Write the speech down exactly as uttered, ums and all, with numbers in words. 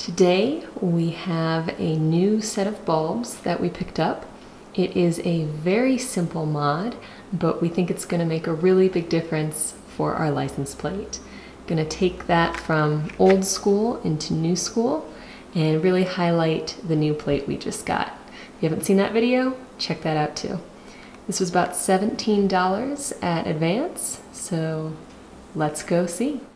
Today we have a new set of bulbs that we picked up. It is a very simple mod, but we think it's going to make a really big difference for our license plate. Going to take that from old school into new school and really highlight the new plate we just got. If you haven't seen that video, check that out too. This was about seventeen dollars at Advance, so let's go see.